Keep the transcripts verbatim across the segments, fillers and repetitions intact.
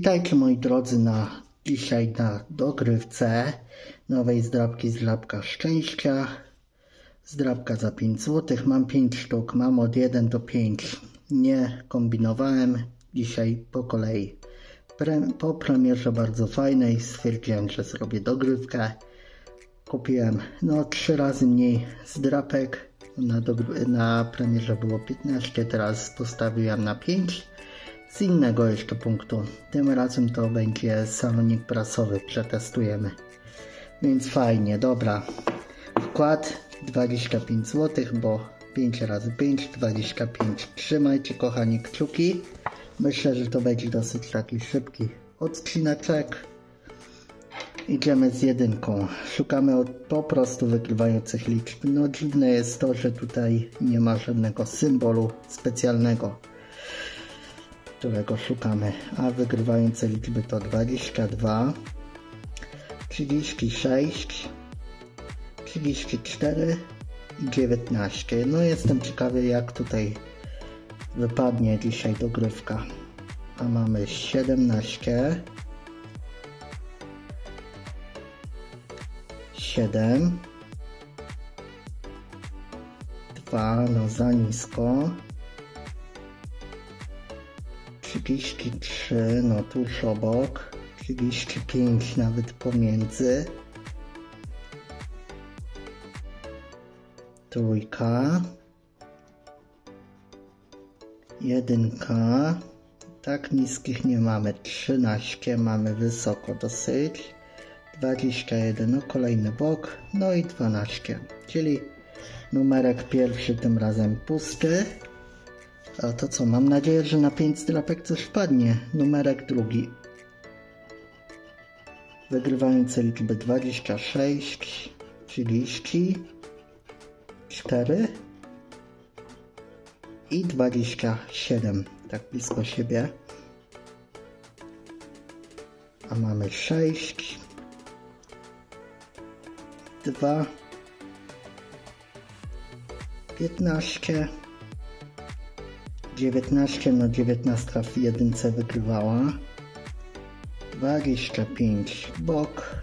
Witajcie moi drodzy na dzisiaj na dogrywce nowej zdrabki Zdrabka Szczęścia. Zdrabka za pięć złotych. Mam pięć sztuk, mam od jeden do pięciu. Nie kombinowałem, dzisiaj po kolei. Pre, po premierze bardzo fajnej stwierdziłem, że zrobię dogrywkę. Kupiłem no trzy razy mniej zdrapek. Na, na premierze było piętnaście, teraz postawiłem na pięć. Z innego jeszcze punktu. Tym razem to będzie salonik prasowy, przetestujemy. Więc fajnie, dobra. Wkład dwadzieścia pięć złotych, bo pięć razy pięć, dwadzieścia pięć. Trzymajcie kochani kciuki. Myślę, że to będzie dosyć taki szybki odcineczek. Idziemy z jedynką. Szukamy od po prostu wygrywających liczb. No dziwne jest to, że tutaj nie ma żadnego symbolu specjalnego, którego szukamy, a wygrywające liczby to dwadzieścia dwa, trzydzieści sześć, trzydzieści cztery i dziewiętnaście. No jestem ciekawy, jak tutaj wypadnie dzisiaj dogrywka. A mamy siedemnaście, siedem, dwa, no za nisko, trzydzieści trzy, no tuż obok, trzydzieści pięć nawet pomiędzy, trójka, jedynka, tak niskich nie mamy, trzynaście mamy wysoko dosyć, dwadzieścia jeden, no kolejny bok, no i dwanaście, czyli numerek pierwszy tym razem pusty. A to co, mam nadzieję, że na pięć zdrapek coś wpadnie. Numerek drugi. Wygrywające liczby dwadzieścia sześć, trzydzieści cztery i dwadzieścia siedem. Tak blisko siebie. A mamy sześć, dwa, piętnaście, dziewiętnaście, no dziewiętnaście w jedynce wygrywała, dwadzieścia pięć bok,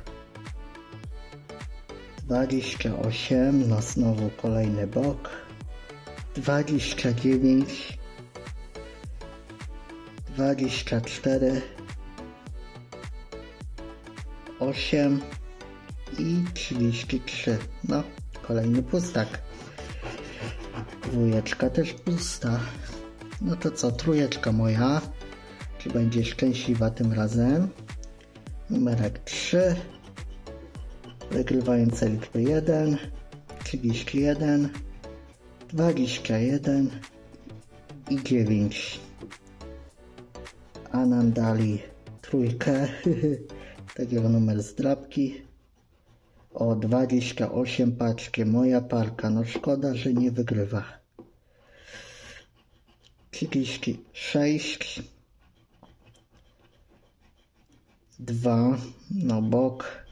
dwadzieścia osiem, no znowu kolejny bok, dwadzieścia dziewięć, dwadzieścia cztery, osiem i trzydzieści trzy, no kolejny pustak. Dwójeczka też pusta. No to co, trójeczka moja, czy będzie szczęśliwa tym razem. Numerek trzy, wygrywające liczby jeden, trzydzieści jeden, dwadzieścia jeden i dziewięć. A nam dali trójkę, takiego numer zdrabki. O, dwadzieścia osiem, paczki, moja parka, no szkoda, że nie wygrywa. trzydzieści sześć, dwa, no bok,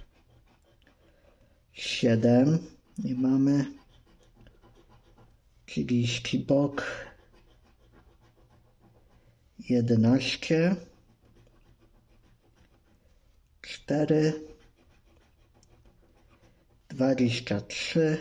siedem, nie mamy, trzydzieści bok, jedenaście, cztery, dwadzieścia trzy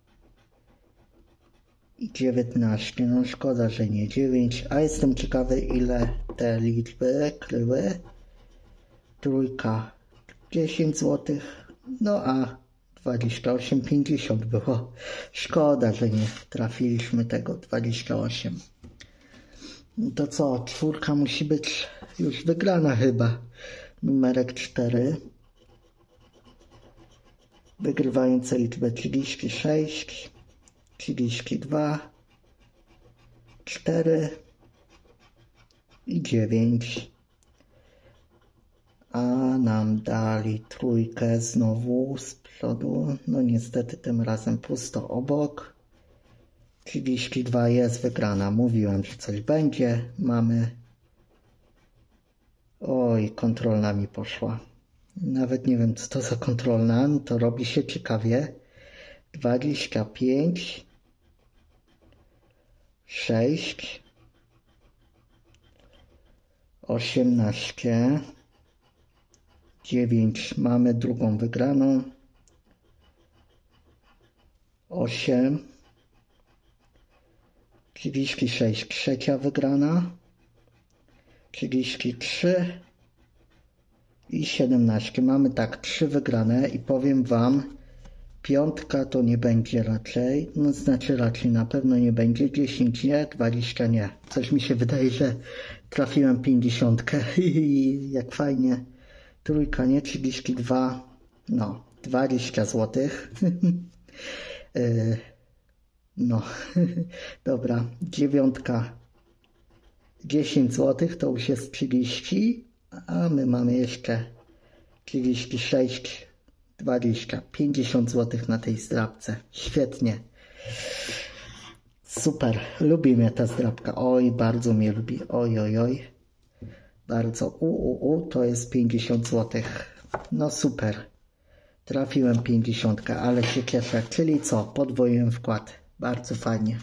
i dziewiętnaście. No szkoda, że nie dziewięć, a jestem ciekawy, ile te liczby kryły. Trójka dziesięć złotych, no a dwadzieścia osiem pięćdziesiąt było. Szkoda, że nie trafiliśmy tego dwadzieścia osiem. No to co, czwórka musi być już wygrana chyba. Numerek cztery. Wygrywające liczbę trzydzieści sześć, trzydzieści dwa, cztery i dziewięć. A nam dali trójkę znowu z przodu. No niestety tym razem pusto obok. trzydzieści dwa jest wygrana. Mówiłem, że coś będzie. Mamy. Oj, kontrolna mi poszła. Nawet nie wiem, co to za kontrolna, no to robi się ciekawie. dwadzieścia pięć, sześć, osiemnaście, dziewięć, mamy drugą wygraną, osiem, trzydzieści sześć, trzecia wygrana, trzydzieści trzy i siedemnaście. Mamy tak trzy wygrane i powiem wam, piątka to nie będzie raczej, no znaczy raczej na pewno nie będzie, dziesięć nie, dwadzieścia nie. Coś mi się wydaje, że trafiłem pięćdziesiątkę i jak fajnie. Trójka nie, trzydzieści dwa, no dwadzieścia złotych. No, dobra, dziewiątka, dziesięć złotych, to już jest trzydzieści, a my mamy jeszcze trzydzieści sześć, dwadzieścia, pięćdziesiąt złotych na tej zdrabce. Świetnie. Super, lubi mnie ta zdrabka. Oj, bardzo mnie lubi. Oj, oj, oj. Bardzo. U, u, u, to jest pięćdziesiąt złotych. No super. Trafiłem pięćdziesiąt, ale się cieszę. Czyli co? Podwoiłem wkład. Bardzo fajnie.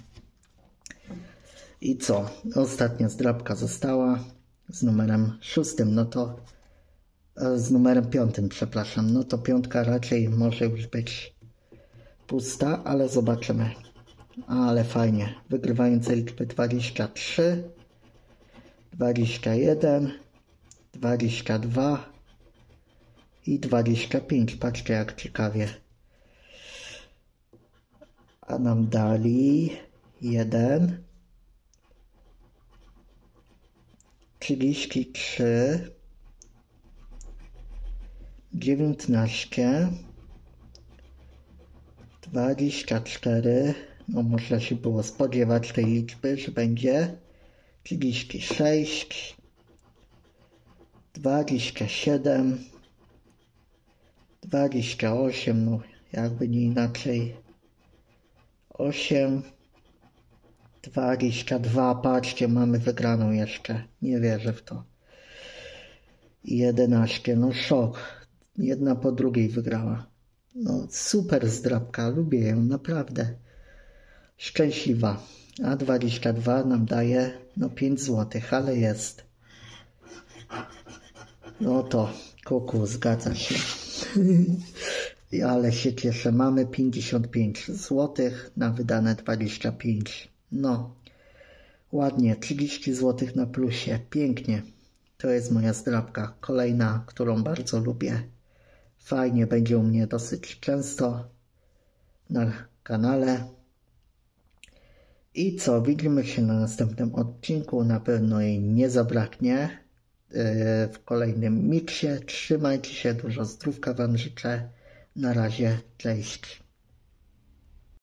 I co? Ostatnia zdrabka została z numerem szóstym. No to z numerem piątym, przepraszam. No to piątka raczej może już być pusta, ale zobaczymy. Ale fajnie. Wygrywające liczby dwadzieścia trzy, dwadzieścia jeden, dwadzieścia dwa i dwadzieścia pięć. Patrzcie jak ciekawie. A nam dali jeden, trzydzieści trzy, dziewiętnaście, dwadzieścia cztery, no można się było spodziewać tej liczby, że będzie, trzydzieści sześć, dwadzieścia siedem, dwadzieścia osiem, no jakby nie inaczej, osiem, dwadzieścia dwa, patrzcie, mamy wygraną jeszcze, nie wierzę w to. jedenaście, no szok, jedna po drugiej wygrała. No super zdrabka, lubię ją, naprawdę. Szczęśliwa. A dwadzieścia dwa nam daje no pięć złotych, ale jest. No to kuku, zgadza się. Ale się cieszę, mamy pięćdziesiąt pięć złotych na wydane dwadzieścia pięć. No, ładnie, trzydzieści złotych na plusie, pięknie. To jest moja zdrabka, kolejna, którą bardzo lubię. Fajnie, będzie u mnie dosyć często na kanale. I co, widzimy się na następnym odcinku, na pewno jej nie zabraknie w kolejnym miksie. Trzymajcie się, dużo zdrówka wam życzę. Na razie, cześć.